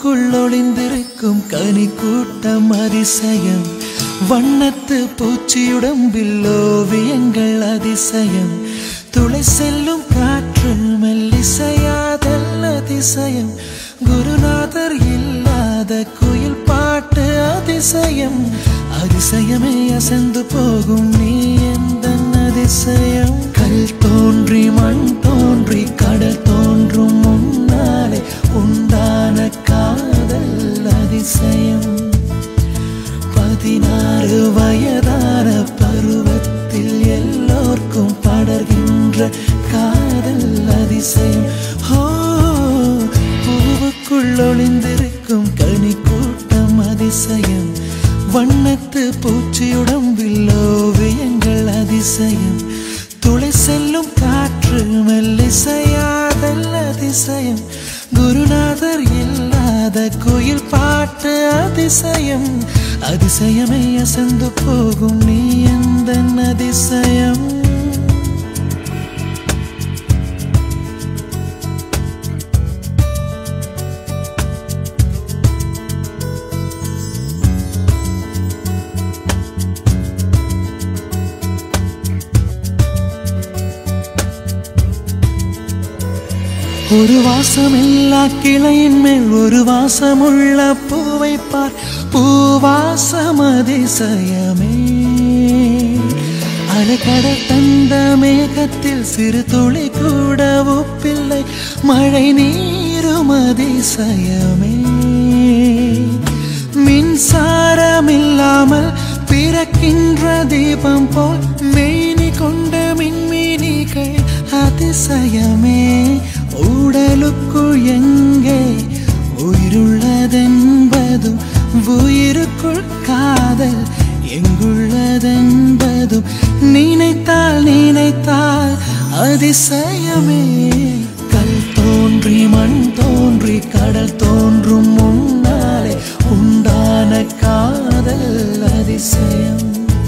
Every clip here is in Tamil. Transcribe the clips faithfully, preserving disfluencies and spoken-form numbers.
பூவுக்குள் ஒளிந்திருக்கும் கனி கூட்டம் அதிசயம் வண்ணத்து பூச்சியுடம்பில் ஓவியங்கள் அதிசயம் துளை செல்லும் காற்று மெல்லிசையாதல் அதிசயம் குருநாதர் இல்லாத குயில் பாட்டு அதிசயம் அதிசயமே அசந்து போகும் நீ எந்த அதிசயம் கல் தோன்றி மண் தோன்றி கடல் தோன்றும் முன்னாலே உண்டான காதல் அதிசயம் பதினாறு வயதான பருவத்தில் எல்லோர்க்கும் படர்கின்ற காதல் அதிசயம் ஹோ பூவுக்குள் ஒளிந்திருக்கும் கனி கூட்டம் அதிசயம் வண்ணத்து பூச்சியுடம்பில் ஓவியங்கள் அதிசயம் துளை செல்லும் காற்று மெல்லிசையாதல் அதிசயம் குருநாதர் இல்லாத குயில் பாட்டு அதிசயம் அதிசயமே அசந்து போகும் நீ எந்த அதிசயம் ஒரு வாசமில்லா கிளையின் மேல் ஒரு வாசமுள்ள பூவை பார் பூவாசம் அதிசயமே அலைக்கடல் தந்த மேகத்தில் சிறு துளி கூட ஒப்பில்லை மழை நீரும் அதிசயமே மின்சாரமில்லாமல் பிறக்கின்ற தீபம் போல் மேனி கொண்ட மின்மினிகள் அதிசயமே உடலுக்குள் எங்கே உயிருள்ளதென்பதும் உயிருக்குள் காதல் எங்குள்ளதென்பதும் நினைத்தால் நினைத்தால் அதிசயமே கல் தோன்றி மண் தோன்றி கடல் தோன்றும் முன்னாலே உண்டான காதல் அதிசயம்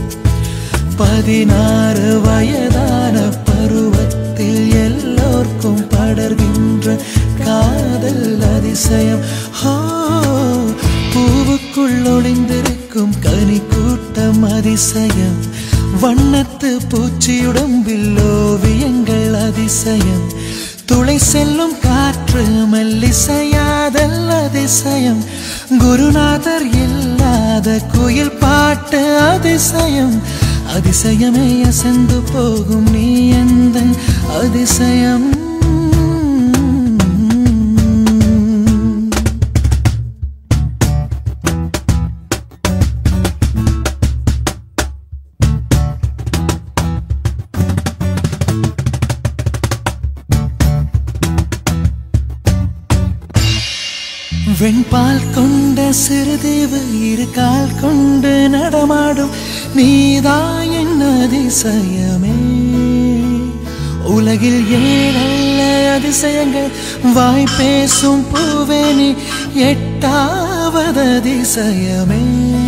பதினாறு வயதான பருவத்தில் எல்லோர்க்கும் படர்கின்ற காதல் அதிசயம் ஹோ பூவுக்குள் ஒளிந்திருக்கும் கனி கூட்டம் அதிசயம் வண்ணத்து பூச்சியுடம்பில் ஓவியங்கள் அதிசயம் துளை செல்லும் காற்று மெல்லிசையாதல் அதிசயம் குருநாதர் இல்லாத குயில் பாட்டு அதிசயம் அதிசயமே அசந்து போகும் நீ எந்த அதிசயம் வெண்பால் கொண்ட சிறுதேவு இரு கால் கொண்டு நடமாடும் நீதாயின் அதிசயமே உலகில் ஏழல்ல அதிசயங்கள் வாய் பேசும் பூவே நீ எட்டாவது அதிசயமே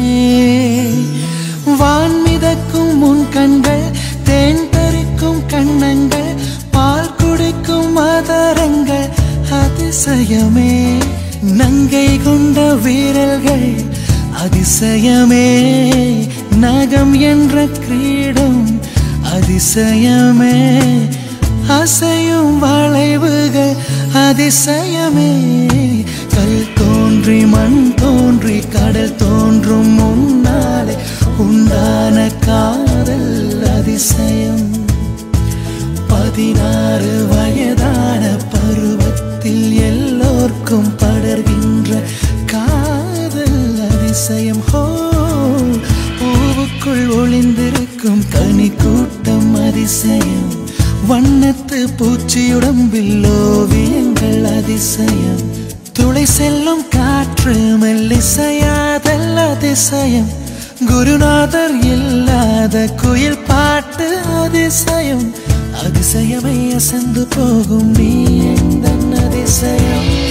வான் மிதக்கும் முன் கண்கள் தேன் பறிக்கும் கண்ணங்கள் பால் குடிக்கும் மதரங்கள் அதிசயமே நங்கை கொண்ட வீரர்கள் அதிசயமே நகம் என்ற கிரீடம் அதிசயமே அசையும் வளைவுகள் அதிசயமே கல் தோன்றி மண் தோன்றி கடல் தோன்றும் முன்னாலே உண்டான காதல் அதிசயம் பதினாறு வயதான பருவத்தில் எல்லோர்க்கும் படர்கின்ற காதல் அதிசயம் ஹோ பூவுக்குள் ஒளிந்திருக்கும் கனி கூட்டம் அதிசயம் வண்ணத்து பூச்சியுடம்பில் ஓவியங்கள் அதிசயம் துளை செல்லும் காற்று மெல்லிசையாதல் அதிசயம் குருநாதர் இல்லாத குயில் பாட்டு அதிசயம் அதிசயமே அசந்து போகும் நீ எந்த அதிசயம்